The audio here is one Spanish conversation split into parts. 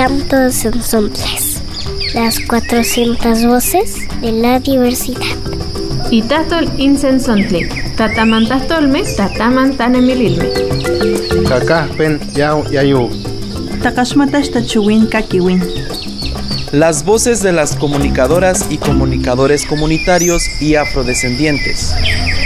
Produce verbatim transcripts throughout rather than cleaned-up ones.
Canto de Sensontles, las cuatrocientas voces de la diversidad. Itatol insensontli, tatamantastolme, tatamantanemililme. Kakajpen yau yayu. Takashmatash tachuwin kakiwin. Las voces de las comunicadoras y comunicadores comunitarios y afrodescendientes.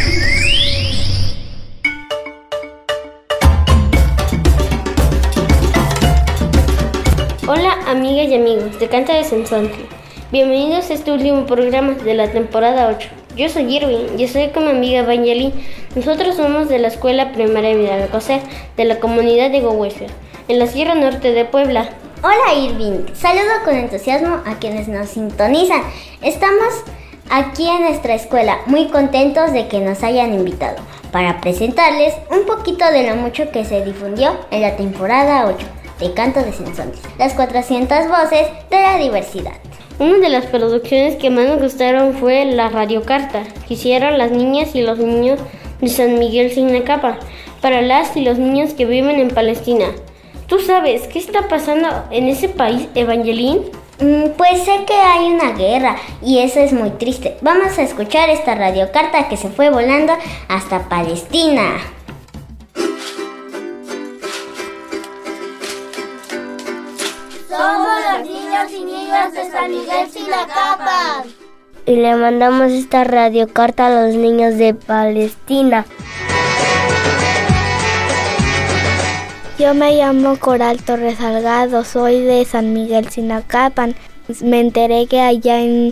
Hola amigas y amigos de Canto de Sensontli. Bienvenidos a este último programa de la temporada ocho. Yo soy Irving y estoy con mi amiga Evangeline. Nosotros somos de la Escuela Primaria Vidal Coser de la comunidad de Gohuesca, en la Sierra Norte de Puebla. Hola Irving, saludo con entusiasmo a quienes nos sintonizan. Estamos aquí en nuestra escuela, muy contentos de que nos hayan invitado para presentarles un poquito de lo mucho que se difundió en la temporada ocho de Canto de Sensontli, las cuatrocientas voces de la diversidad. Una de las producciones que más nos gustaron fue la radiocarta que hicieron las niñas y los niños de San Miguel Sinacapa para las y los niños que viven en Palestina. ¿Tú sabes qué está pasando en ese país, Evangeline? Mm, pues sé que hay una guerra y eso es muy triste. Vamos a escuchar esta radiocarta que se fue volando hasta Palestina. Somos los niños y niñas de San Miguel Sinacapa. Y le mandamos esta radiocarta a los niños de Palestina. Yo me llamo Coral Torres Salgado, soy de San Miguel Sinacapan. Me enteré que allá en,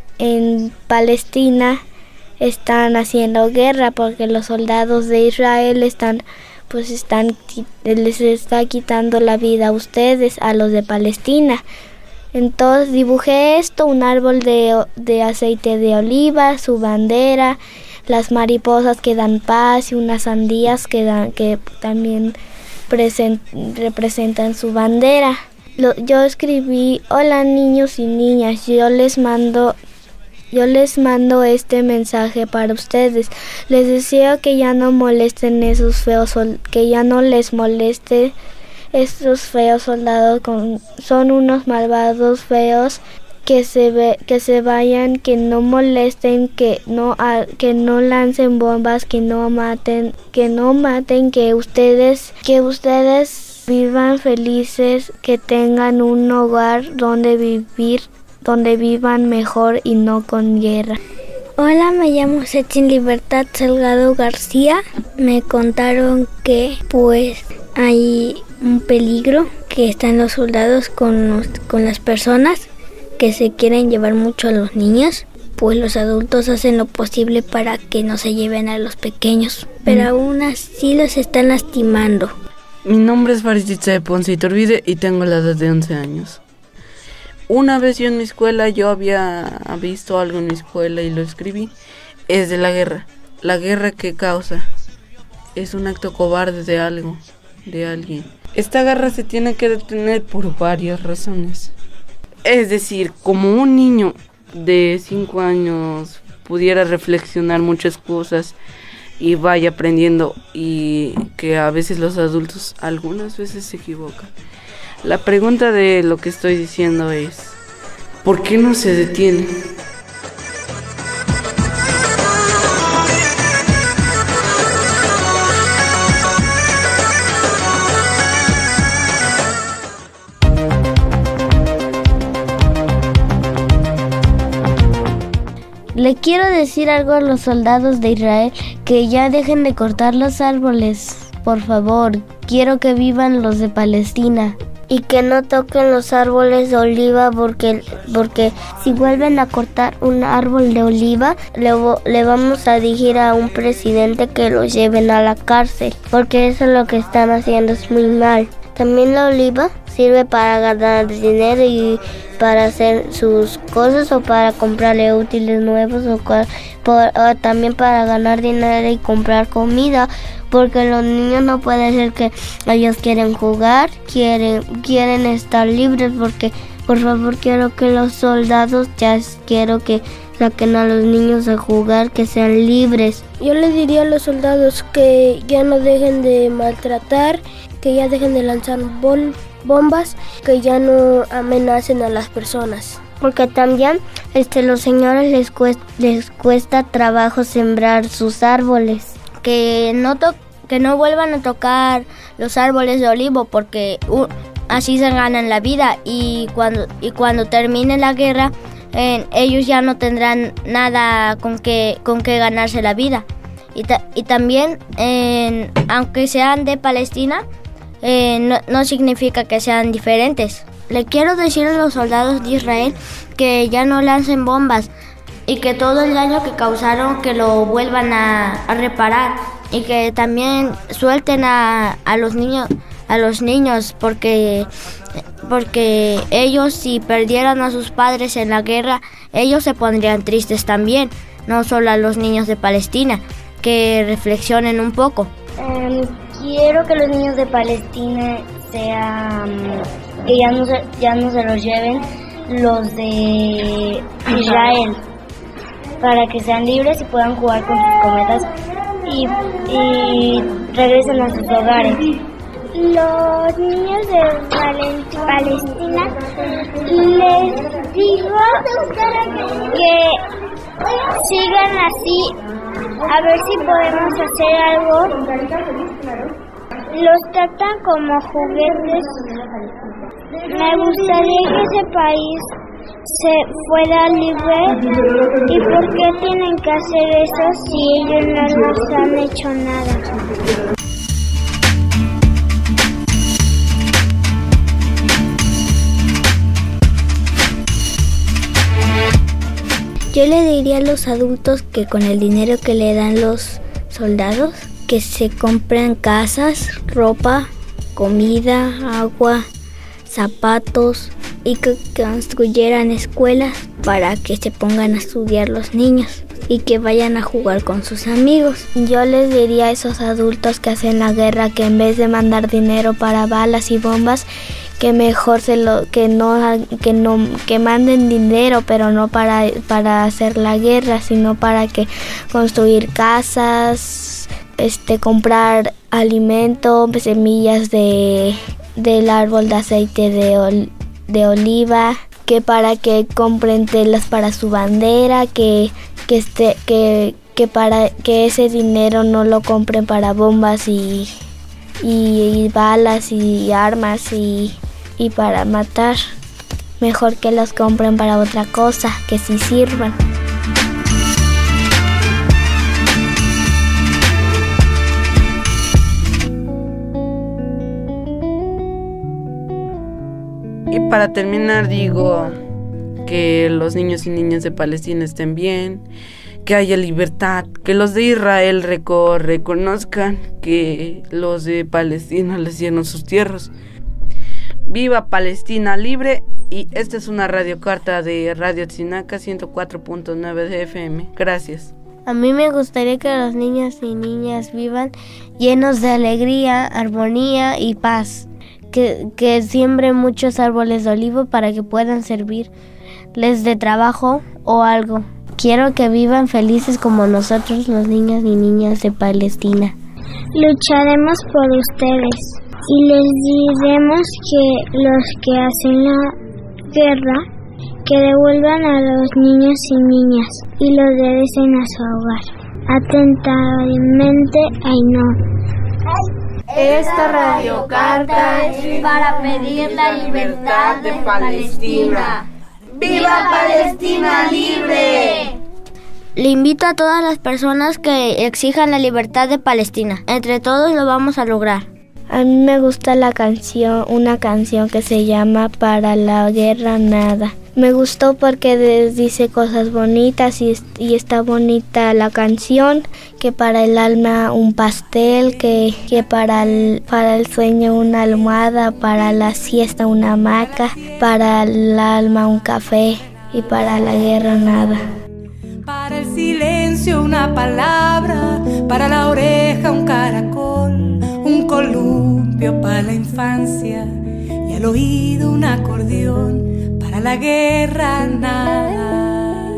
en Palestina están haciendo guerra porque los soldados de Israel están, pues están, les está quitando la vida a ustedes, a los de Palestina. Entonces dibujé esto, un árbol de, de aceite de oliva, su bandera, las mariposas que dan paz y unas sandías que, dan, que también present, representan su bandera. Lo, yo escribí: hola niños y niñas, yo les mando yo les mando este mensaje para ustedes. Les deseo que ya no molesten esos feos, que ya no les moleste estos feos soldados, con, son unos malvados feos. Que se ve, que se vayan, que no molesten, que no que no lancen bombas, que no maten, que no maten, que ustedes que ustedes vivan felices, que tengan un hogar donde vivir, donde vivan mejor y no con guerra. Hola, me llamo Setzin Libertad Salgado García. Me contaron que pues hay un peligro, que están los soldados con los, con las personas, que se quieren llevar mucho a los niños, pues los adultos hacen lo posible para que no se lleven a los pequeños, pero mm. aún así los están lastimando. Mi nombre es Farisitza de Ponce Iturbide y tengo la edad de once años. Una vez yo en mi escuela, yo había visto algo en mi escuela y lo escribí. Es de la guerra. La guerra que causa es un acto cobarde de algo, de alguien. Esta guerra se tiene que detener por varias razones. Es decir, como un niño de cinco años pudiera reflexionar muchas cosas y vaya aprendiendo, y que a veces los adultos algunas veces se equivocan. La pregunta de lo que estoy diciendo es: ¿por qué no se detiene? Le quiero decir algo a los soldados de Israel, que ya dejen de cortar los árboles, por favor. Quiero que vivan los de Palestina. Y que no toquen los árboles de oliva, porque, porque si vuelven a cortar un árbol de oliva, le, le vamos a decir a un presidente que los lleven a la cárcel, porque eso es lo que están haciendo, es muy mal. También la oliva sirve para ganar dinero y para hacer sus cosas, o para comprarle útiles nuevos, o, por, o también para ganar dinero y comprar comida, porque los niños no puede ser que ellos quieren jugar, quieren, quieren estar libres, porque por favor quiero que los soldados, ya quiero que saquen a los niños a jugar, que sean libres. Yo les diría a los soldados que ya no dejen de maltratar, que ya dejen de lanzar bol, bombas que ya no amenacen a las personas. Porque también este, los señores les cuesta, les cuesta trabajo sembrar sus árboles. Que no, to- que no vuelvan a tocar los árboles de olivo porque uh, así se ganan la vida y cuando, y cuando termine la guerra eh, ellos ya no tendrán nada con que, con que ganarse la vida. Y, ta- y también, eh, aunque sean de Palestina, eh, no, no significa que sean diferentes. Le quiero decir a los soldados de Israel que ya no lancen bombas y que todo el daño que causaron que lo vuelvan a, a reparar y que también suelten a, a los niños a los niños porque porque ellos si perdieran a sus padres en la guerra ellos se pondrían tristes también, no solo a los niños de Palestina, que reflexionen un poco. Um, quiero que los niños de Palestina sean que ya no se, ya no se los lleven los de Israel, para que sean libres y puedan jugar con sus cometas y, y regresen a sus hogares. Los niños de Palestina les digo que sigan así, a ver si podemos hacer algo. Los tratan como juguetes. Me gustaría que ese país se fuera libre. ¿Y por qué tienen que hacer eso si ellos no nos han hecho nada? Yo le diría a los adultos que con el dinero que le dan los soldados, que se compren casas, ropa, comida, agua, zapatos y que construyeran escuelas para que se pongan a estudiar los niños y que vayan a jugar con sus amigos. Yo les diría a esos adultos que hacen la guerra que en vez de mandar dinero para balas y bombas, que mejor se lo que no que no que manden dinero, pero no para para hacer la guerra, sino para que construir casas, este comprar alimento, semillas de del árbol de aceite de ol, de oliva, que para que compren telas para su bandera, que que este que que para que ese dinero no lo compren para bombas y y, y balas y armas y y para matar. Mejor que los compren para otra cosa, que sí sirvan. Y para terminar digo que los niños y niñas de Palestina estén bien, que haya libertad, que los de Israel reco- reconozcan que los de Palestina les dieron sus tierras. Viva Palestina libre. Y esta es una radiocarta de Radio Tzinaca ciento cuatro punto nueve de F M. Gracias. A mí me gustaría que los niños y niñas vivan llenos de alegría, armonía y paz. Que, que siembren muchos árboles de olivo para que puedan servirles de trabajo o algo. Quiero que vivan felices como nosotros, los niños y niñas de Palestina. Lucharemos por ustedes y les diremos que los que hacen la guerra, que devuelvan a los niños y niñas y los regresen a su hogar. Atentamente, Ainhoa. Esta radiocarta es para pedir la libertad de Palestina. ¡Viva Palestina libre! Le invito a todas las personas que exijan la libertad de Palestina. Entre todos lo vamos a lograr. A mí me gusta la canción, una canción que se llama Para la guerra nada. Me gustó porque dice cosas bonitas y, y está bonita la canción, que para el alma un pastel, que, que para, el, para el sueño una almohada, para la siesta una hamaca, para el alma un café y para la guerra nada. Para el silencio una palabra, para la oreja un caracol, un columpio para la infancia y al oído un acordeón, para la guerra nada.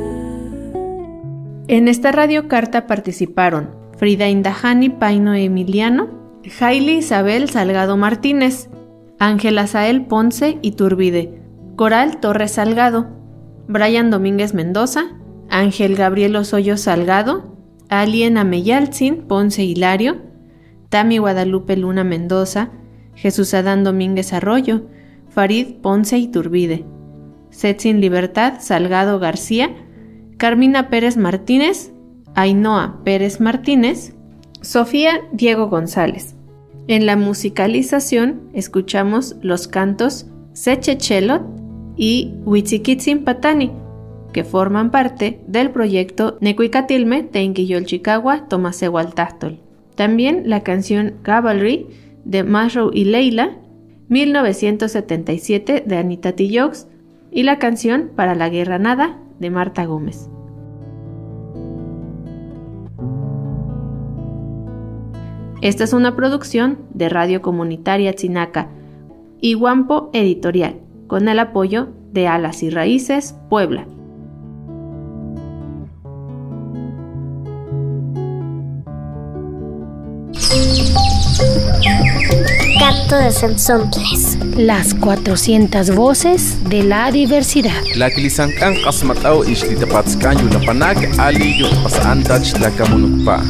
En esta radiocarta participaron Frida Indahani Paino Emiliano, Hailey Isabel Salgado Martínez, Ángel Azael Ponce Iturbide, Coral Torres Salgado, Brian Domínguez Mendoza, Ángel Gabriel Osoyo Salgado, Alien Ameyaltzin Ponce Hilario, Tami Guadalupe Luna Mendoza, Jesús Adán Domínguez Arroyo, Farid Ponce Iturbide, Setzin Libertad Salgado García, Carmina Pérez Martínez, Ainhoa Pérez Martínez, Sofía Diego González. En la musicalización escuchamos los cantos Sechechelot y Huitziquitzin Patani, que forman parte del proyecto Necuicatilme Teinquiyolchicagua Tomasehualtáhtol. También la canción Cavalry de Masrow y Leila, mil novecientos setenta y siete de Anita Tijoux, y la canción Para la Guerra Nada de Marta Gómez. Esta es una producción de Radio Comunitaria Tzinaca y Guampo Editorial, con el apoyo de Alas y Raíces, Puebla. Canto de Sensontles. Las cuatrocientas voces de la diversidad. La Clisancan Casmatao Ishtitapatzcan Yunapanak Ali Yutpasantach la Camunukpa.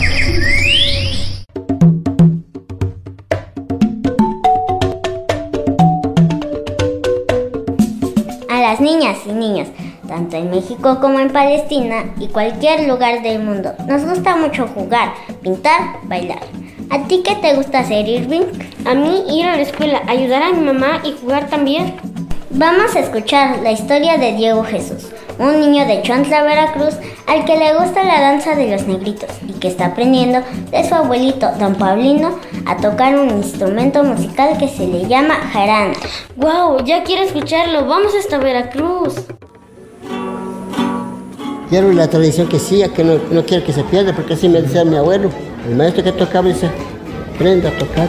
A las niñas y niños, tanto en México como en Palestina y cualquier lugar del mundo, nos gusta mucho jugar, pintar, bailar. ¿A ti qué te gusta hacer, Irving? A mí ir a la escuela, ayudar a mi mamá y jugar también. Vamos a escuchar la historia de Diego Jesús, un niño de Chontla, Veracruz, al que le gusta la danza de los negritos y que está aprendiendo de su abuelito, don Paulino, a tocar un instrumento musical que se le llama jarana. ¡Wow! Ya quiero escucharlo. Vamos hasta Veracruz. Quiero la tradición que siga, que no, no quiero que se pierda, porque así me decía mi abuelo. El maestro que tocaba dice, aprenda a tocar.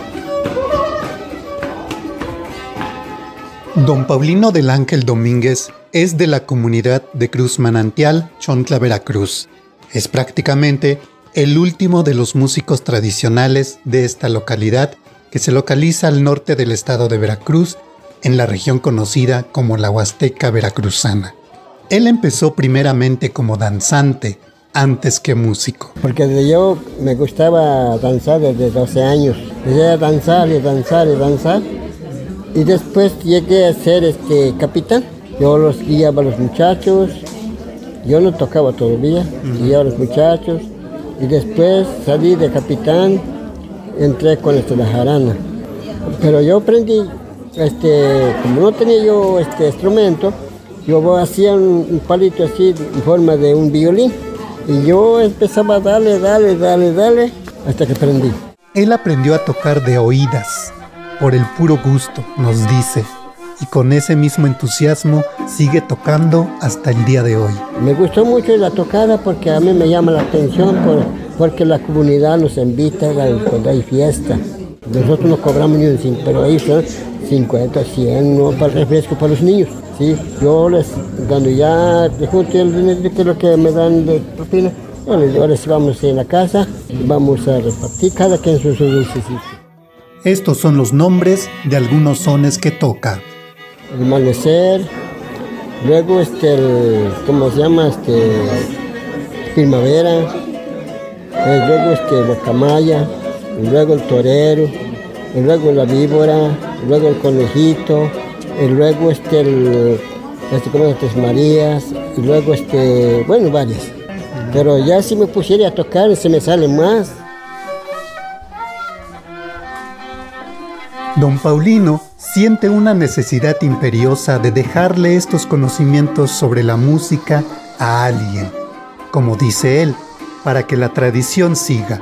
Don Paulino del Ángel Domínguez es de la comunidad de Cruz Manantial, Chontla, Veracruz. Es prácticamente el último de los músicos tradicionales de esta localidad, que se localiza al norte del estado de Veracruz, en la región conocida como la Huasteca Veracruzana. Él empezó primeramente como danzante, antes que músico. Porque desde yo me gustaba danzar desde doce años. Llegué a danzar y danzar y danzar. Y después llegué a ser este capitán. Yo los guiaba a los muchachos. Yo no tocaba todavía, uh-huh. guiaba a los muchachos. Y después salí de capitán, entré con este, la jarana. Pero yo aprendí, este, como no tenía yo este instrumento, yo hacía un, un palito así en forma de un violín. Y yo empezaba a darle, darle, darle, darle, hasta que aprendí. Él aprendió a tocar de oídas, por el puro gusto, nos dice. Y con ese mismo entusiasmo sigue tocando hasta el día de hoy. Me gustó mucho la tocada porque a mí me llama la atención, por, porque la comunidad nos invita cuando hay fiesta. Nosotros no cobramos ni un cinco, pero ahí son cincuenta, cien, ¿no? Para el refresco para los niños. Sí, yo les, cuando ya junto el dinero que lo que me dan de propina, yo les, yo les vamos en la casa y vamos a repartir cada quien sus dulces. Estos son los nombres de algunos sones que toca. El amanecer, luego este, el, ¿cómo se llama? Este, primavera, eh, luego este, la camaya, luego el torero, y luego la víbora, y luego el conejito, y luego este, el, este, como las Tres Marías, y luego este, bueno, varias. Pero ya si me pusiera a tocar se me sale más. Don Paulino siente una necesidad imperiosa de dejarle estos conocimientos sobre la música a alguien, como dice él, para que la tradición siga.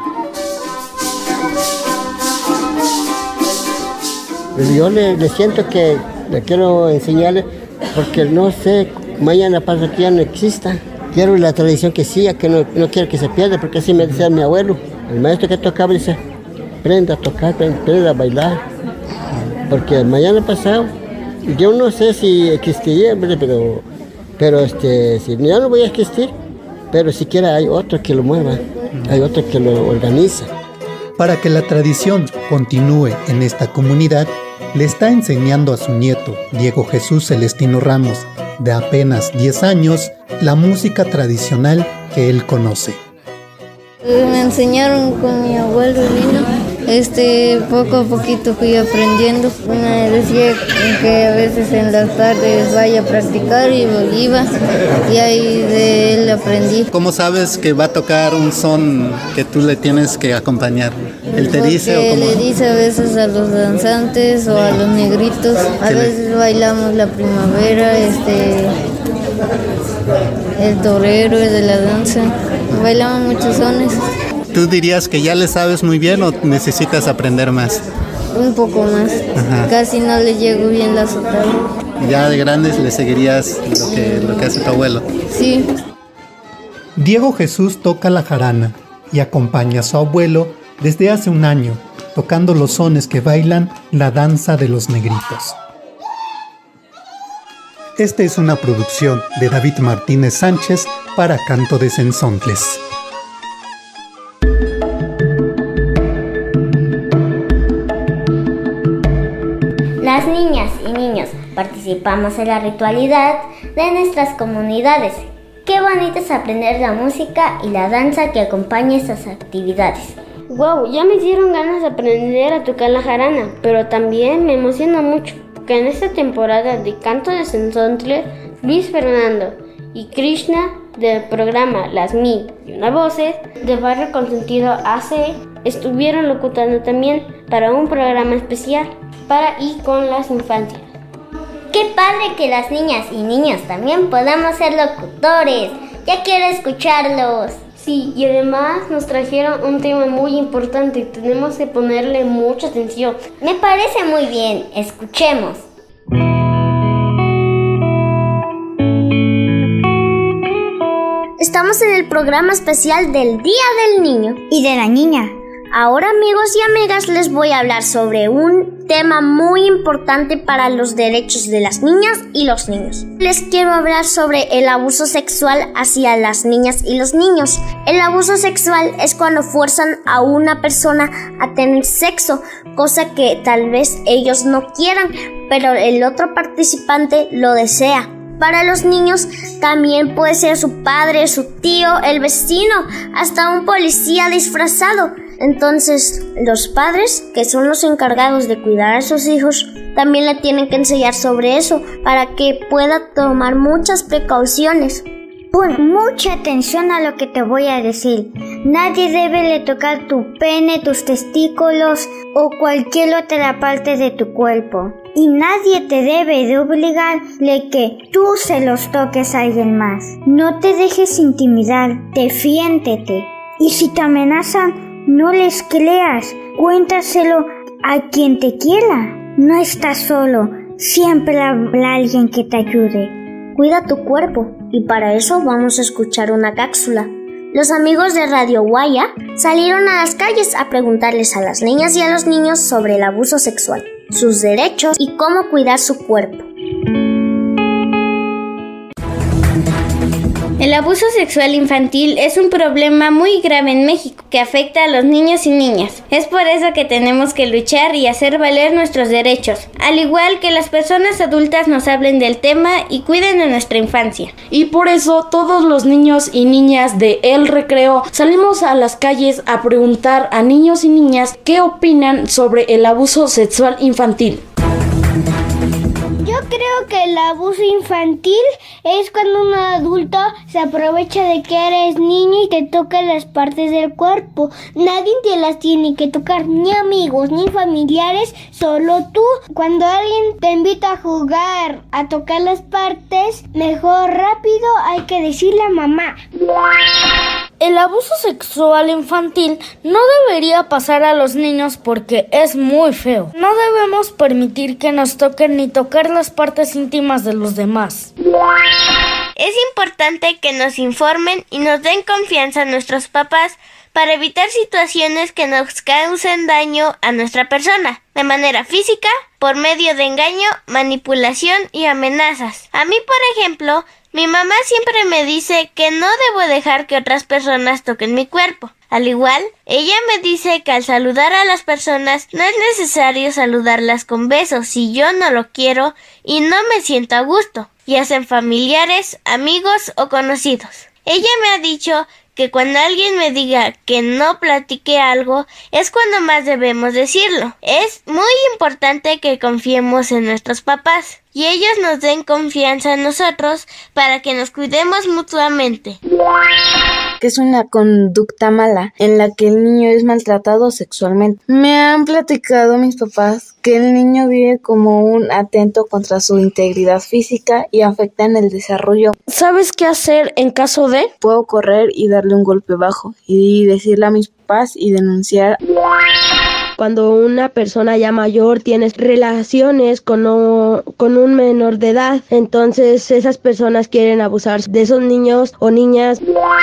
Yo le, le siento que le quiero enseñarle, porque no sé, mañana pasa que ya no exista. Quiero la tradición que siga, que no, no quiero que se pierda, porque así me decía mi abuelo. El maestro que tocaba dice, aprenda a tocar, aprenda a bailar. Porque mañana pasado, yo no sé si existiría, pero, pero este, si ya no voy a existir, pero siquiera hay otro que lo mueva, hay otro que lo organiza. Para que la tradición continúe en esta comunidad, le está enseñando a su nieto, Diego Jesús Celestino Ramos, de apenas diez años, la música tradicional que él conoce. Me enseñaron con mi abuelo Lino, este, poco a poquito fui aprendiendo. Me decía que a veces en las tardes vaya a practicar y iba, y ahí de él aprendí. ¿Cómo sabes que va a tocar un son que tú le tienes que acompañar? ¿Él te Porque dice o cómo? le dice a veces a los danzantes o a los negritos. A veces bailamos la primavera, este, el torero es de la danza. Bailamos muchos sones. ¿Tú dirías que ya le sabes muy bien o necesitas aprender más? Un poco más. Ajá. Casi no le llego bien la sotana. Ya de grandes le seguirías lo que, lo que hace tu abuelo. Sí. Diego Jesús toca la jarana y acompaña a su abuelo desde hace un año, tocando los sones que bailan la danza de los negritos. Esta es una producción de David Martínez Sánchez para Canto de Cenzontles. Las niñas y niños participamos en la ritualidad de nuestras comunidades. Qué bonito es aprender la música y la danza que acompaña estas actividades. Wow, ya me hicieron ganas de aprender a tocar la jarana, pero también me emociona mucho que en esta temporada de Canto de Cenzontles, Luis Fernando y Krishna del programa Las Mil y Una Voces de Barrio Consentido A C estuvieron locutando también para un programa especial para y con las infancias. Qué padre que las niñas y niños también podamos ser locutores. Ya quiero escucharlos. Sí, y además nos trajeron un tema muy importante y tenemos que ponerle mucha atención. Me parece muy bien, escuchemos. Estamos en el programa especial del Día del Niño y de la Niña. Ahora, amigos y amigas, les voy a hablar sobre un tema muy importante para los derechos de las niñas y los niños. Les quiero hablar sobre el abuso sexual hacia las niñas y los niños. El abuso sexual es cuando fuerzan a una persona a tener sexo, cosa que tal vez ellos no quieran, pero el otro participante lo desea. Para los niños también puede ser su padre, su tío, el vecino, hasta un policía disfrazado. Entonces, los padres, que son los encargados de cuidar a sus hijos, también le tienen que enseñar sobre eso para que pueda tomar muchas precauciones. Pon mucha atención a lo que te voy a decir. Nadie debe de tocar tu pene, tus testículos o cualquier otra parte de tu cuerpo. Y nadie te debe de obligar de que tú se los toques a alguien más. No te dejes intimidar, defiéndete. Y si te amenazan, no les creas, cuéntaselo a quien te quiera. No estás solo, siempre habrá alguien que te ayude. Cuida tu cuerpo, y para eso vamos a escuchar una cápsula. Los amigos de Radio Guaya salieron a las calles a preguntarles a las niñas y a los niños sobre el abuso sexual, sus derechos y cómo cuidar su cuerpo. El abuso sexual infantil es un problema muy grave en México que afecta a los niños y niñas. Es por eso que tenemos que luchar y hacer valer nuestros derechos, al igual que las personas adultas nos hablen del tema y cuiden de nuestra infancia. Y por eso todos los niños y niñas de El Recreo salimos a las calles a preguntar a niños y niñas qué opinan sobre el abuso sexual infantil. Yo creo que el abuso infantil es cuando un adulto se aprovecha de que eres niño y te toca las partes del cuerpo. Nadie te las tiene que tocar, ni amigos, ni familiares, solo tú. Cuando alguien te invita a jugar, a tocar las partes, mejor rápido hay que decirle a mamá. El abuso sexual infantil no debería pasar a los niños porque es muy feo. No debemos permitir que nos toquen ni tocar las partes íntimas de los demás. Es importante que nos informen y nos den confianza a nuestros papás para evitar situaciones que nos causen daño a nuestra persona, de manera física, por medio de engaño, manipulación y amenazas. A mí, por ejemplo, mi mamá siempre me dice que no debo dejar que otras personas toquen mi cuerpo. Al igual, ella me dice que al saludar a las personas no es necesario saludarlas con besos si yo no lo quiero y no me siento a gusto, ya sean familiares, amigos o conocidos. Ella me ha dicho que cuando alguien me diga que no platique algo es cuando más debemos decirlo. Es muy importante que confiemos en nuestros papás y ellos nos den confianza en nosotros para que nos cuidemos mutuamente. Que es una conducta mala en la que el niño es maltratado sexualmente. Me han platicado mis papás que el niño vive como un atento contra su integridad física y afecta en el desarrollo. ¿Sabes qué hacer en caso de? Puedo correr y darle un golpe bajo y decirle a mis papás y denunciar. Cuando una persona ya mayor tiene relaciones con, o, con un menor de edad, entonces esas personas quieren abusar de esos niños o niñas.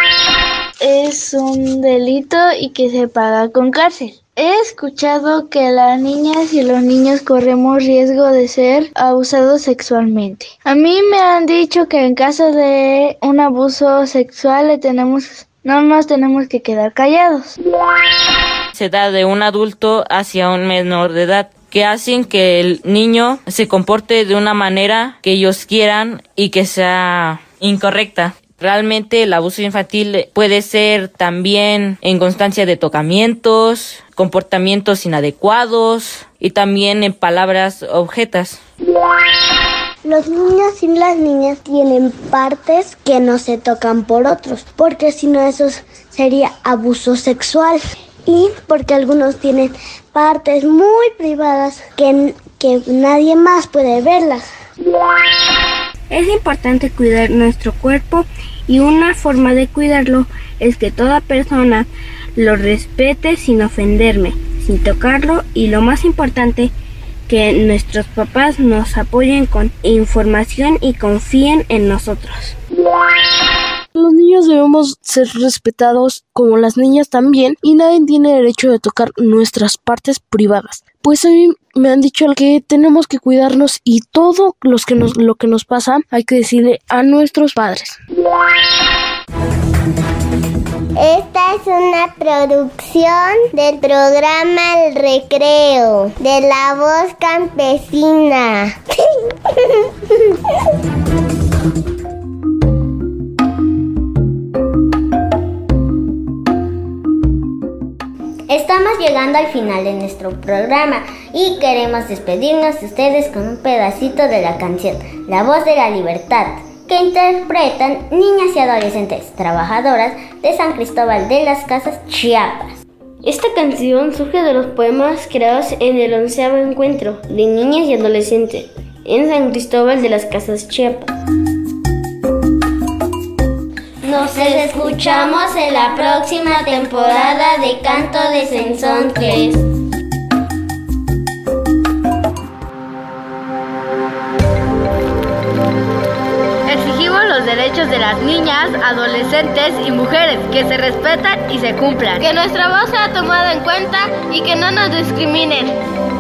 Es un delito y que se paga con cárcel. He escuchado que las niñas y los niños corremos riesgo de ser abusados sexualmente. A mí me han dicho que en caso de un abuso sexual le tenemos, no nos tenemos que quedar callados. Se da de un adulto hacia un menor de edad, que hacen que el niño se comporte de una manera que ellos quieran y que sea incorrecta. Realmente el abuso infantil puede ser también en constancia de tocamientos, comportamientos inadecuados y también en palabras objetas. Los niños y las niñas tienen partes que no se tocan por otros, porque si no eso sería abuso sexual. Y porque algunos tienen partes muy privadas que, que nadie más puede verlas. Es importante cuidar nuestro cuerpo y una forma de cuidarlo es que toda persona lo respete sin ofenderme, sin tocarlo y lo más importante, que nuestros papás nos apoyen con información y confíen en nosotros. Los niños debemos ser respetados como las niñas también y nadie tiene derecho de tocar nuestras partes privadas. Pues a mí me han dicho que tenemos que cuidarnos y todo los que nos, lo que nos pasa hay que decirle a nuestros padres. Esta es una producción del programa El Recreo de La Voz Campesina. Estamos llegando al final de nuestro programa y queremos despedirnos de ustedes con un pedacito de la canción La Voz de la Libertad, que interpretan niñas y adolescentes trabajadoras de San Cristóbal de las Casas, Chiapas. Esta canción surge de los poemas creados en el onceavo encuentro de niñas y adolescentes en San Cristóbal de las Casas, Chiapas. Nos escuchamos en la próxima temporada de Canto de Sensontles. Exigimos los derechos de las niñas, adolescentes y mujeres, que se respetan y se cumplan. Que nuestra voz sea tomada en cuenta y que no nos discriminen.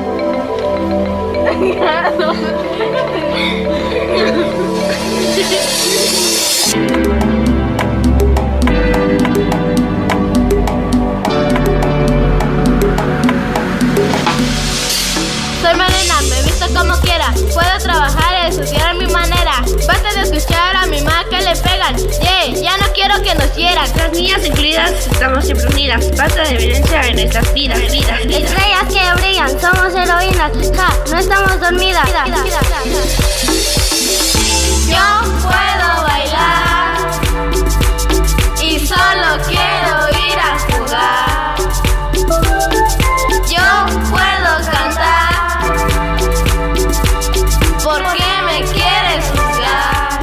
Soy Malena, me visto como quiera, puedo trabajar y estudiar a mi manera. Basta de escuchar a mi mamá que le pegan, yeah, ya no quiero que nos hieran. Las niñas incluidas estamos siempre unidas, basta de violencia en nuestras vidas, vidas, vidas. Estrellas que brillan, somos heroínas, ja, no estamos dormidas. Yo puedo bailar y solo quiero ir a jugar. Yo puedo cantar, ¿por qué me quieres juzgar?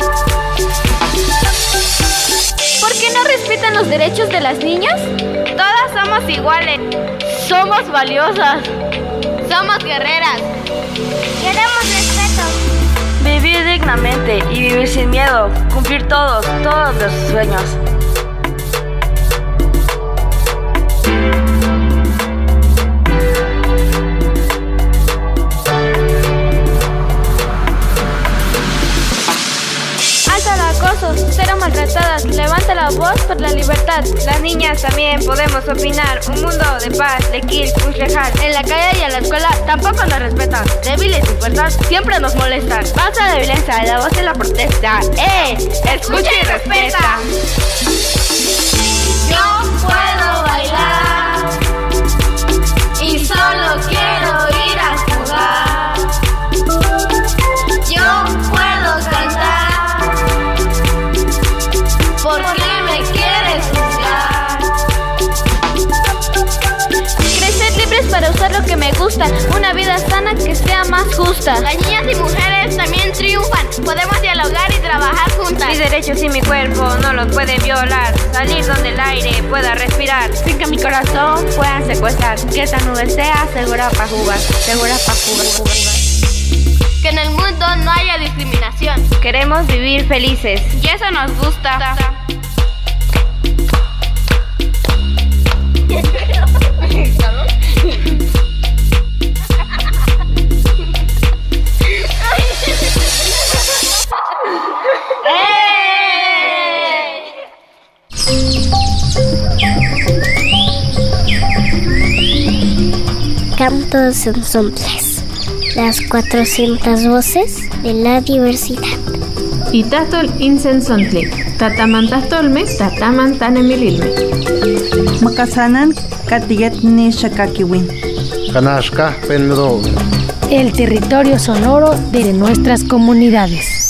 ¿Por qué no respetan los derechos de las niñas? Todas somos iguales, somos valiosas, somos guerreras, queremos respeto. Vivir dignamente y vivir sin miedo, cumplir todos, todos los sueños. Alto al acoso, cero maltratadas, levanta la voz por la libertad. libertad. Las niñas también podemos opinar. Un mundo de paz, de kill, push, lejal. En la calle y en la escuela tampoco nos respetan. Débiles y fuerzas siempre nos molestan. Basta de violencia, la voz de la protesta. ¡Eh! ¡Escucha y respeta! Yo puedo bailar y solo quiero ir a jugar. Yo puedo cantar. ¿Por qué me quieres juzgar? Crecer libres para usar lo que me gusta. Una vida sana que sea más justa. Las niñas y mujeres también triunfan. Podemos dialogar y trabajar juntas. Mis derechos y mi cuerpo no los pueden violar. Salir donde el aire pueda respirar, sin que mi corazón puedan secuestrar. Que esta nube sea segura para jugar, segura para jugar, jugar, jugar. Que en el mundo no haya discriminación. Queremos vivir felices y eso nos gusta. Cantos ensambles. Las cuatrocientas voces de la diversidad. Itatol insensontli. Tatamantastolme, tatamantanemililme. Makasanan katiyetni shakakiwin. Kanashka penmdo. El territorio sonoro de nuestras comunidades.